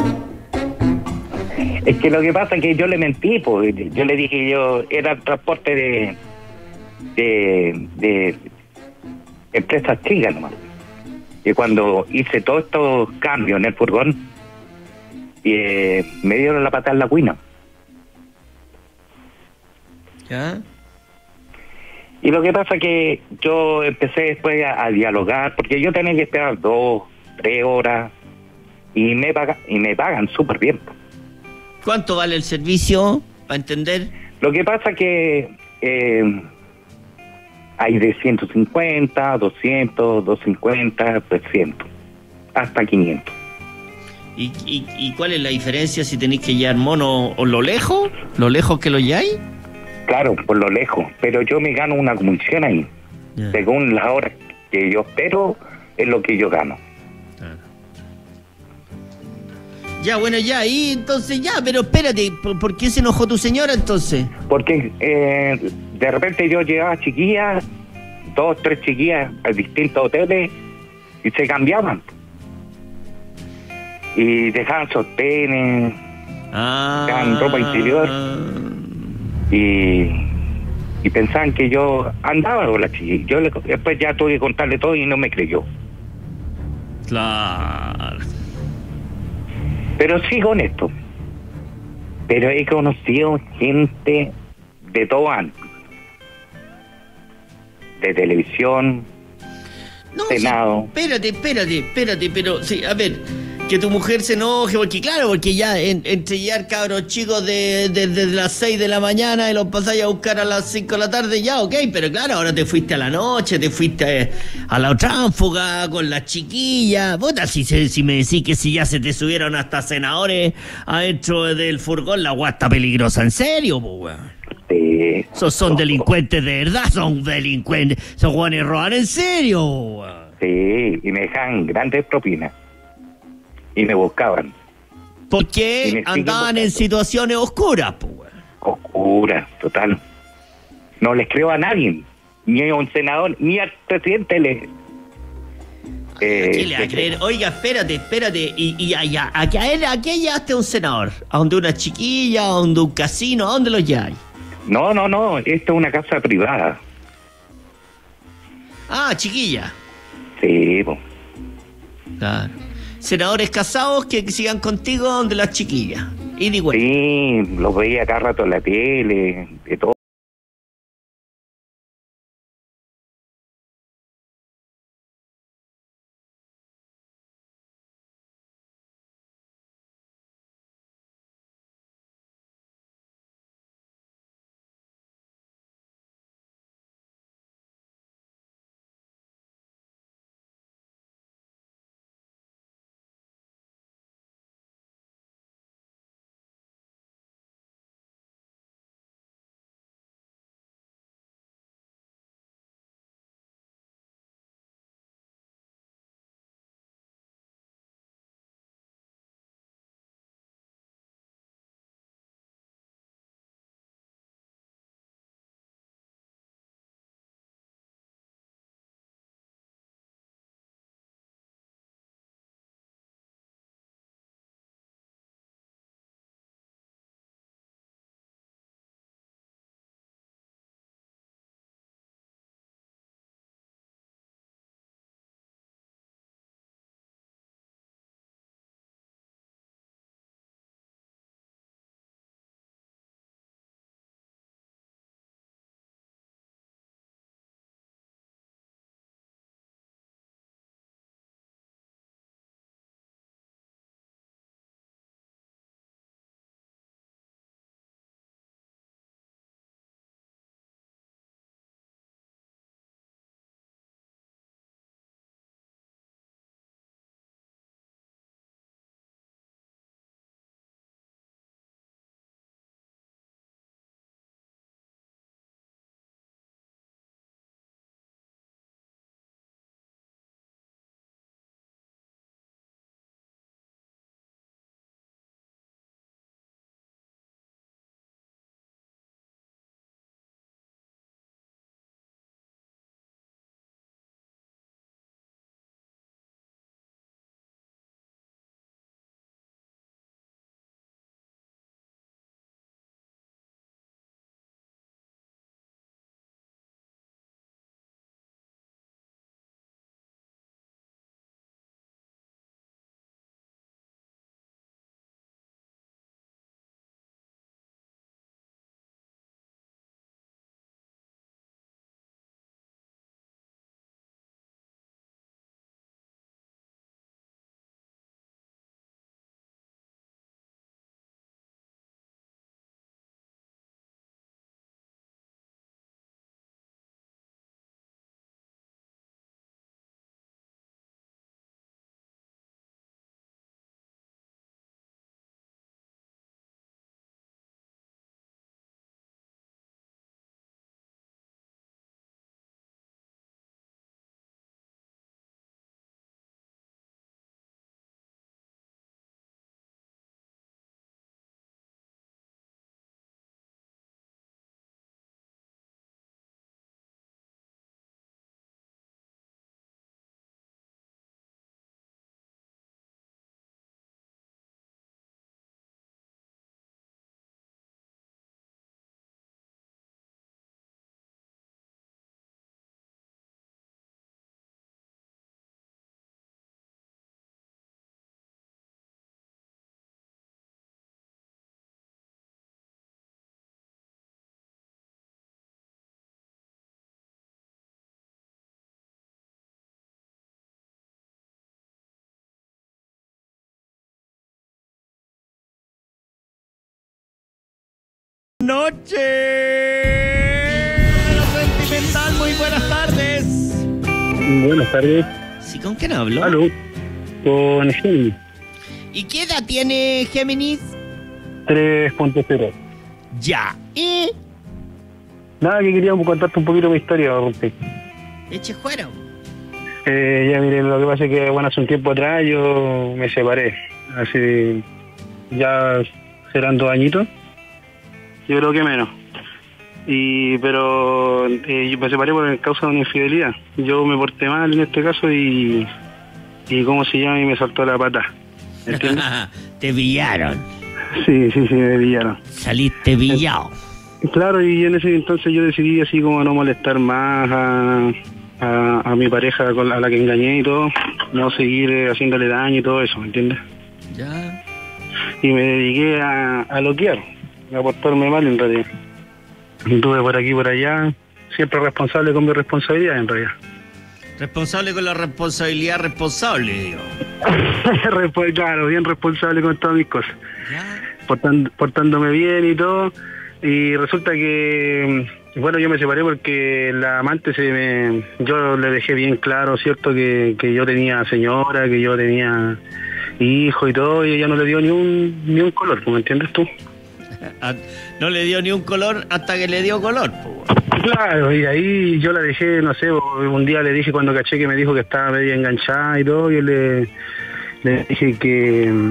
Es que lo que pasa es que yo le mentí, pues yo le dije que yo era transporte de de, de empresas chicas nomás. Y cuando hice todos estos cambios en el furgón, eh, me dieron la patada en la cuina. ¿Ya? Y lo que pasa es que yo empecé después a, a dialogar, porque yo tenía que esperar dos, tres horas, y me paga, y me pagan súper bien. ¿Cuánto vale el servicio? Para entender. Lo que pasa que eh, hay de ciento cincuenta, doscientos, doscientos cincuenta, trescientos, hasta quinientos. ¿Y, y, y cuál es la diferencia si tenéis que llevar mono o lo lejos? ¿Lo lejos que lo lleváis? Claro, por lo lejos, pero yo me gano una comisión ahí. Ya. Según las horas que yo espero, es lo que yo gano. Ya, bueno, ya, y entonces ya, pero espérate, ¿por, por qué se enojó tu señora entonces? Porque eh, de repente yo llevaba chiquillas, dos, tres chiquillas a distintos hoteles y se cambiaban. Y dejaban sostenes Ah. Dejaban ropa interior. y, y pensaban que yo andaba con la chiquilla. Yo le- después ya tuve que contarle todo y no me creyó. Claro. Pero sigo honesto. Pero he conocido gente de todo ámbito. De televisión, No, sí, Senado. espérate, espérate, espérate, pero sí, a ver, que tu mujer se enoje, porque claro, porque ya en, entre llevar cabros chicos de, de- desde las seis de la mañana y los pasáis a buscar a las cinco de la tarde, ya, ok, pero claro, ahora te fuiste a la noche, te fuiste a la tránfuga con las chiquillas, puta, si, se- si me decís que si ya se te subieron hasta senadores adentro del furgón, la guasta está peligrosa, en serio, pues, weón. de... Esos son delincuentes de verdad, son delincuentes, son guanes roban en serio, weón. Sí, y me dejaban grandes propinas. Y me buscaban. Y Porque me siguen andaban en buscando. situaciones oscuras, pues, weón. Oscura, total. No les creo a nadie. Ni a un senador, ni al presidente le... eh, ¿A quién le va a le creer? creo. Oiga, espérate, espérate. Y, y allá, ¿a qué, a él, ¿a qué llevaste a un senador? ¿A donde una chiquilla? ¿A donde un casino? ¿A dónde lo lleváis? No, no, no. Esto es una casa privada. Ah, chiquilla. Sí, po. Claro. Senadores casados que sigan contigo donde las chiquillas. Y digo, Sí, los veía cada rato en la tele, de todo. noche. Sentimental, muy buenas tardes. Buenas tardes. ¿Sí, con quién hablo? Aló, con Géminis. ¿Y qué edad tiene Géminis? tres punto cero. Ya. ¿Y? Nada, que queríamos contarte un poquito mi historia, Rompe. Eche fuera. Eh, ya miren, lo que pasa es que, bueno, hace un tiempo atrás yo me separé. Hace ya serán dos añitos. Yo creo que menos. Y pero eh, yo me separé por causa de una infidelidad. Yo me porté mal en este caso y y cómo se llama y me saltó la pata. ¿Entiendes? Te pillaron. Sí, sí, sí, me pillaron. Saliste pillado. Claro, y en ese entonces yo decidí así como no molestar más a, a, a mi pareja con la, a la que engañé y todo, no seguir eh, haciéndole daño y todo eso, ¿me entiendes? Ya. Y me dediqué a, a loquear, a portarme mal en realidad. Estuve por aquí y por allá, siempre responsable con mi responsabilidad en realidad. Responsable con la responsabilidad responsable, digo. Claro, bien responsable con todas mis cosas. Ya. Portando, portándome bien y todo. Y resulta que, bueno, yo me separé porque la amante se me... Yo le dejé bien claro, ¿cierto? Que, que yo tenía señora, que yo tenía hijo y todo, y ella no le dio ni un, ni un color, ¿me entiendes tú? No le dio ni un color hasta que le dio color, pues. Claro, y ahí yo la dejé, no sé, un día le dije cuando caché que me dijo que estaba media enganchada y todo, yo le, le dije que...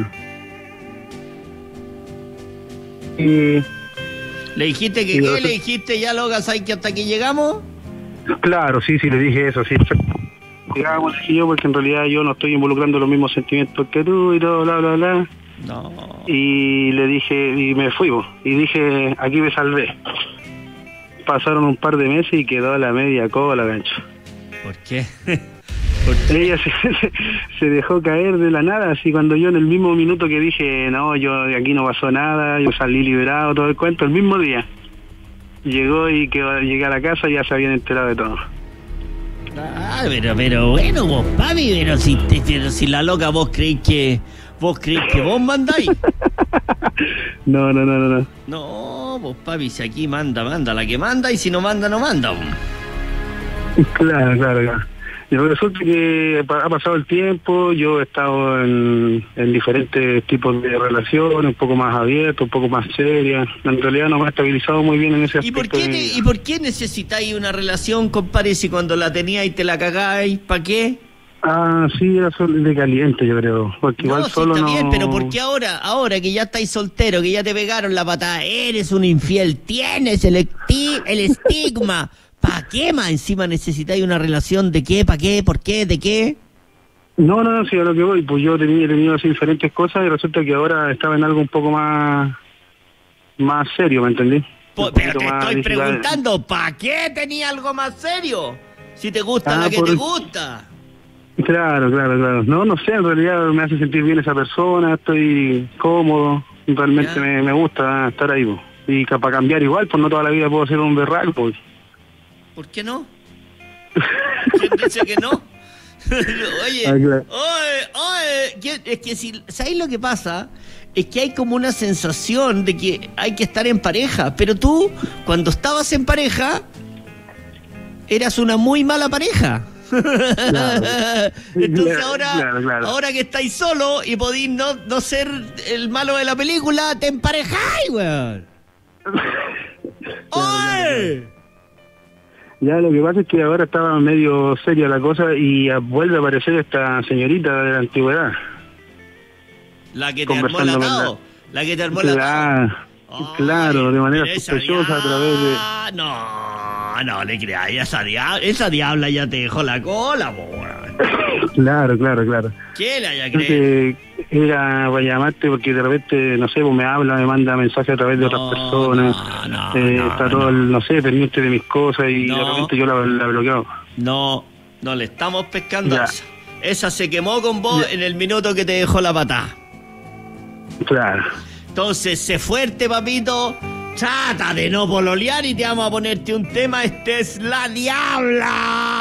Y... ¿Le dijiste que y qué? nosotros... ¿Le dijiste ya, loca, sabes que hasta aquí llegamos? Claro, sí, sí, le dije eso, sí. Llegamos, dije yo, porque en realidad yo no estoy involucrando los mismos sentimientos que tú y todo, bla, bla, bla. No. Y le dije, y me fui, bo, y dije, aquí me salvé. Pasaron un par de meses y quedó a la media cola, gancho. ¿Por qué? ¿Por qué? Ella se, se dejó caer de la nada, así cuando yo en el mismo minuto que dije, no, yo aquí no pasó nada, yo salí liberado, todo el cuento, el mismo día. Llegó y que llegué a la casa y ya se habían enterado de todo. Ah, pero, pero bueno, vos, papi, pero si, te, pero si la loca vos creéis que... ¿Vos creéis que vos mandáis? No, no, no, no, no. No, vos, papi, si aquí manda, manda la que manda, y si no manda, no manda. Claro, claro, claro. Y resulta que ha pasado el tiempo, yo he estado en, en diferentes tipos de relaciones, un poco más abiertas, un poco más serias. En realidad no me ha estabilizado muy bien en ese ¿Y aspecto. por qué, de... ¿Y por qué necesitáis una relación, compadre, si cuando la teníais te la cagáis? ¿Para qué? Ah, sí, era solo de caliente, yo creo. Porque No, igual sí, solo está no... bien, pero ¿por qué ahora, ahora que ya estáis soltero, que ya te pegaron la patada, eres un infiel, tienes el, esti- el estigma? ¿Para qué más encima necesitáis una relación? ¿De qué? ¿Para qué? ¿Por qué? ¿De qué? No, no, no, sí, a lo que voy, pues yo tenía, he tenido así diferentes cosas y resulta que ahora estaba en algo un poco más más serio, ¿me entendí? Po, Un pero poquito te más estoy digital. preguntando, ¿para qué tenía algo más serio? Si te gusta Ah, la que por- te gusta. Claro, claro, claro. No, no sé, en realidad me hace sentir bien esa persona, estoy cómodo, realmente Ya. me, me gusta estar ahí, pues. Y ca- para cambiar igual, pues no toda la vida puedo ser un berraco, pues. ¿Por qué no? ¿Quién dice que no? Oye, Ah, claro. oye, oye, ¿quién- es que si, ¿sabes lo que pasa? Es que hay como una sensación de que hay que estar en pareja, pero tú, cuando estabas en pareja, eras una muy mala pareja. Claro. Entonces Claro, ahora, claro, claro. ahora que estáis solo y podís no, no ser el malo de la película, te emparejáis, weón. ¡Oye! Ya, lo que pasa es que ahora estaba medio seria la cosa y ah, vuelve a aparecer esta señorita de la antigüedad. La que te armó el Conversando con atado. La que te armó el atado. Claro, Ay, claro, de manera pero esa sospechosa dia- a través de... No, no le creas, esa diabla, esa diabla ya te dejó la cola, po, weón. Claro, claro, claro. ¿Qué le haya creído? Entonces, era para llamarte porque de repente, no sé, pues me habla, me manda mensajes a través de No, otras personas. no, no, eh, no, está todo, no. el, no sé, pendiente de mis cosas y No. de repente yo la, la he bloqueado. No, no le estamos pescando Ya. a esa. Esa se quemó con vos Ya. en el minuto que te dejó la patada. Claro. Entonces, sé fuerte, papito. Trata de no pololear y te vamos a ponerte un tema. Este es La Diabla.